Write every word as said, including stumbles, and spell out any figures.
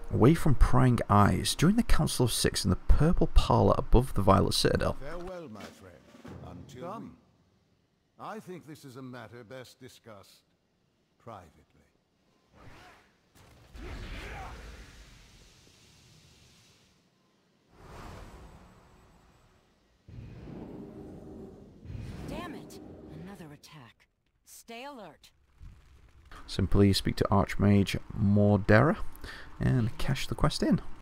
Away from prying eyes, join the Council of Six in the purple parlour above the Violet Citadel. Farewell, my friend. Until Come. We... I think this is a matter best discussed privately. Damn it! Another attack. Stay alert. Simply speak to Archmage Mordera and cash the quest in.